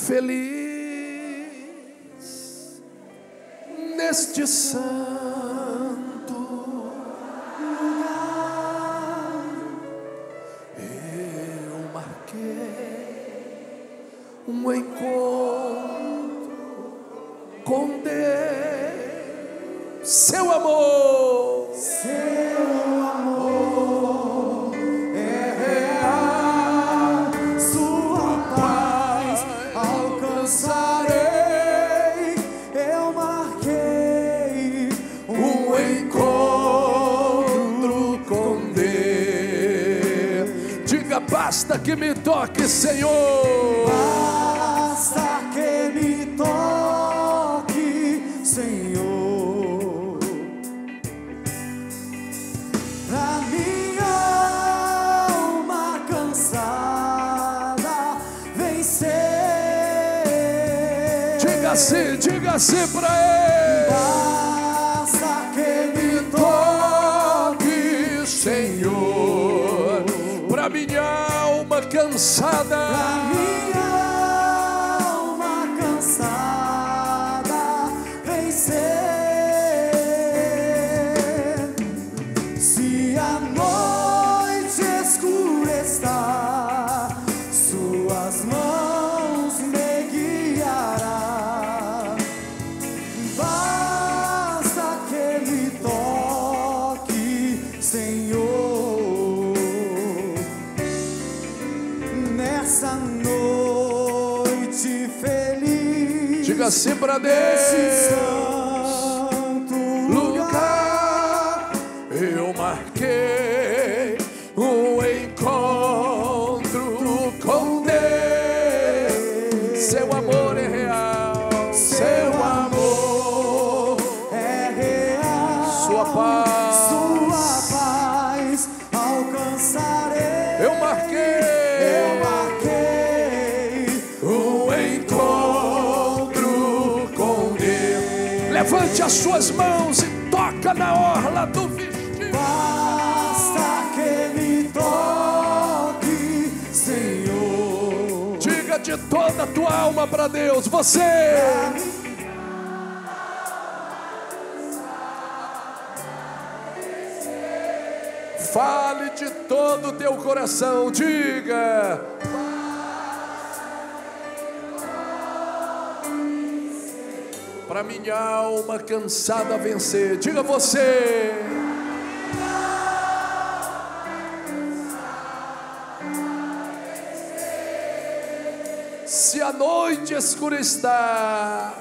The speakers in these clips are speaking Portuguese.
feliz neste santo lugar. Eu marquei um encontro com Deus, seu amor, é real, sua paz alcançarei. Eu marquei um encontro com Deus. Diga, basta que me toque, Senhor. Basta que me toque, Senhor, pra minha alma cansada vencer. Diga assim pra ele. Basta que me Toque, Senhor, pra minha alma cansada. pra minha alma cansada vencer. Se a noite escura está, suas mãos me guiarão. Basta que me toque, Senhor, nessa noite feliz. Diga assim pra Nesse Deus. santo lugar, Eu marquei um encontro com Deus. Seu amor é real, seu amor, é real, sua paz. alcançarei. Eu marquei um encontro com Deus. Levante as suas mãos e toca na orla do vestido. Basta que me toque, Senhor. Diga de toda a tua alma para Deus: você fale de todo o teu coração. Diga: para minha alma cansada vencer. Diga você. Se a noite escura está,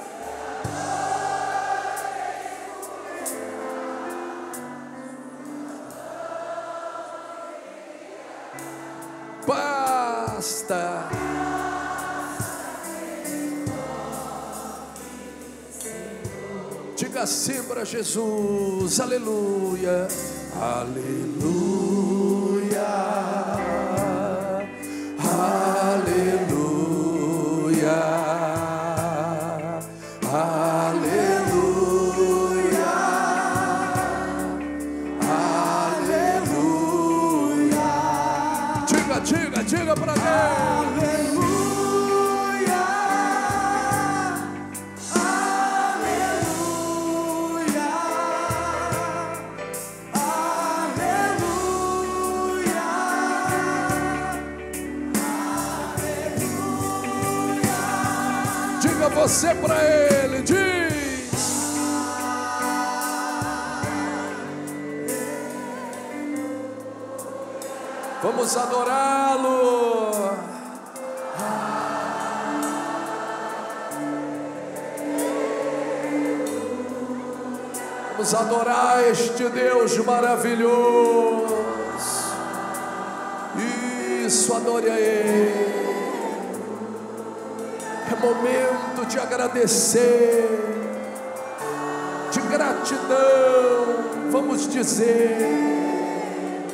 basta. Diga assim para Jesus: aleluia, aleluia, aleluia, aleluia, aleluia. Diga para Deus. Diga você para ele, diz: vamos adorá-lo. Vamos adorar este Deus maravilhoso. Isso, adore a Ele. É momento de agradecer, de gratidão. Vamos dizer,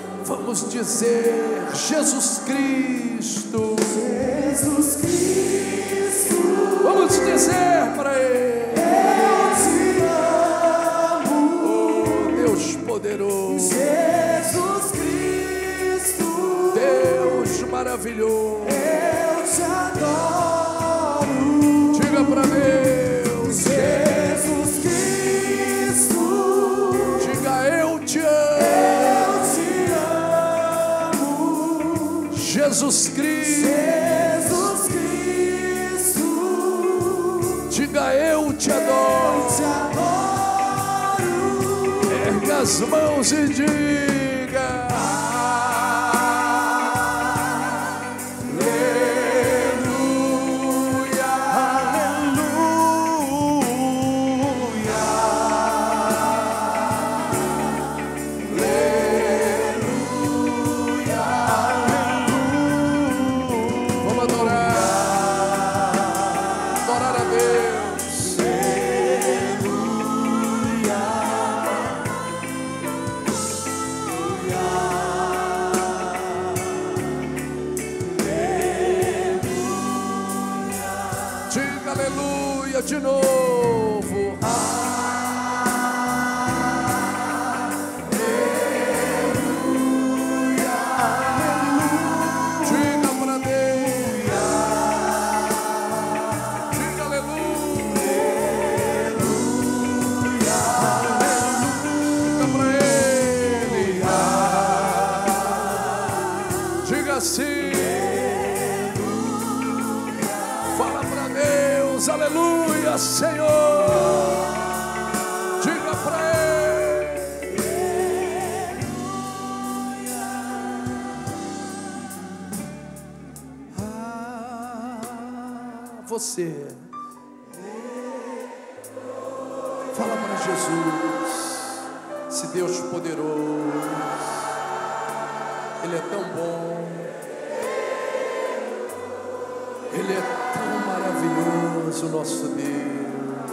Jesus Cristo. Jesus Cristo, Vamos dizer para Ele: eu te amo. oh Deus poderoso, Jesus Cristo, Deus maravilhoso. eu te adoro. Jesus Cristo. Jesus Cristo. Diga: eu te adoro. Eu te adoro. Erga as mãos e diga: aleluia de novo. Aleluia, aleluia. Diga para Deus. Diga aleluia. Aleluia. Diga para Ele. Diga assim. Aleluia, Senhor. Diga para Ele. Você fala para Jesus. Se Deus poderoso, Ele é tão bom, Ele é tão maravilhoso, nosso Deus.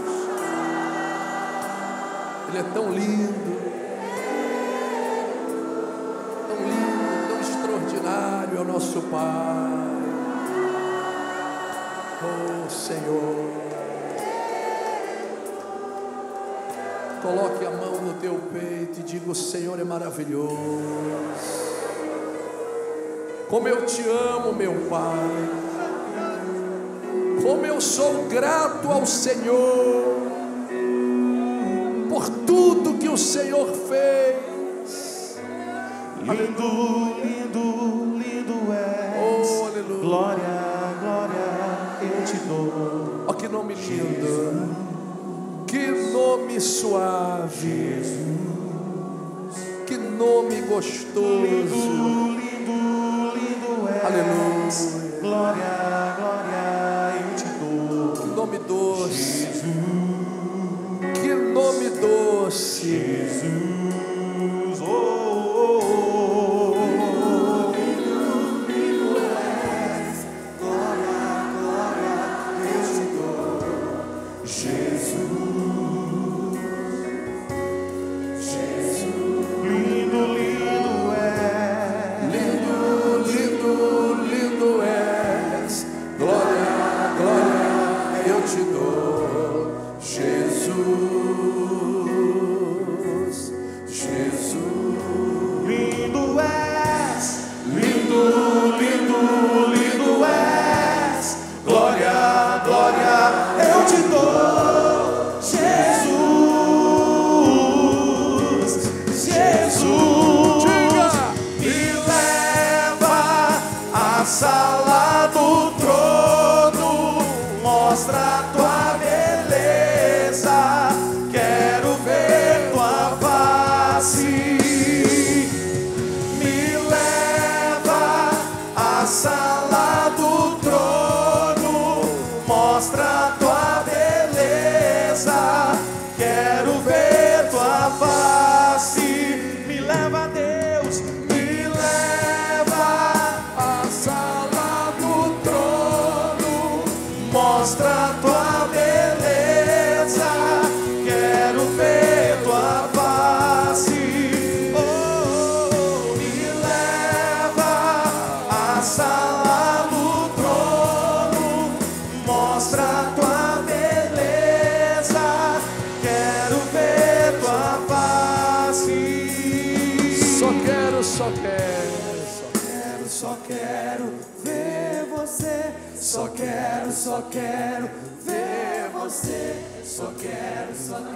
Ele é tão lindo, tão extraordinário, é o nosso Pai. Oh, Senhor, coloque a mão no teu peito e diga: o Senhor é maravilhoso. Como eu te amo, meu Pai. Como eu sou grato ao Senhor por tudo que o Senhor fez. Lindo, lindo, lindo és. Oh, aleluia. Glória, glória, eu te dou. Oh, que nome lindo. Que nome suave. Que nome gostoso. Lindo, lindo, lindo és. Aleluia. Glória, glória. Que nome doce, que nome doce, Jesus, oh, lindo, lindo és, glória, glória, eu te dou, Jesus, Jesus, lindo, lindo és, lindo, lindo, lindo és, glória, glória. Eu te dou, Jesus, Jesus. Lindo és, lindo, lindo, lindo és. Glória, glória, eu te dou, Jesus, Jesus. Diga. Me leva à sala do trono, mostra a tua beleza, quero ver tua face. Me leva à sala do trono, mostra a tua beleza, quero ver tua face. Me leva, Deus, me leva à sala do trono, mostra a tua beleza, quero ver tua face. Oh, me leva à sala do trono, mostra a tua beleza, quero ver tua face. Só quero, Só quero ver você. Só quero ver você. Só quero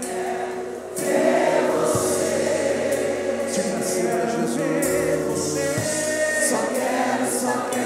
ver você. diga assim para Jesus. Só quero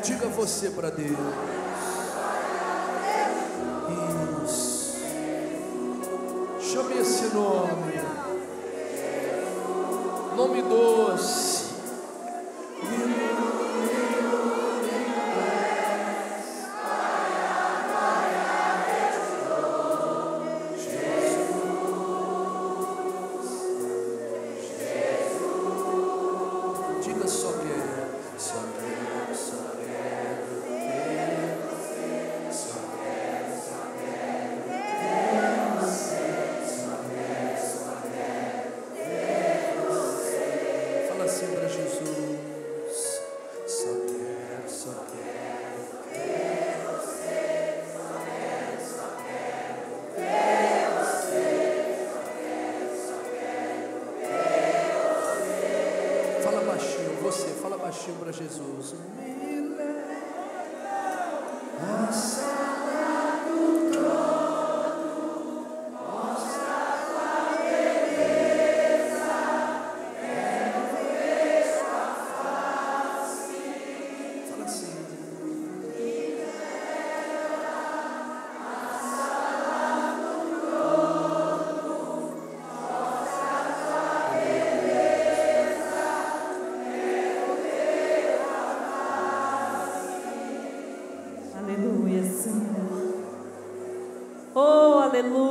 Diga você para Deus. Isso. Chame esse nome. Nome doce. Diga só quero, só quero, só quero ver você, só quero ver você, só quero ver você. Fala assim para Jesus, só quero ver você, só quero ver você, só quero ver você. Fala baixinho, você, fala baixinho para Jesus. Me leva à sala do trono, mostra a tua beleza, quero ver sua face. Fala assim. Me leva à sala do trono, mostra a tua beleza, quero ver a Aleluia, Senhor. Oh, aleluia.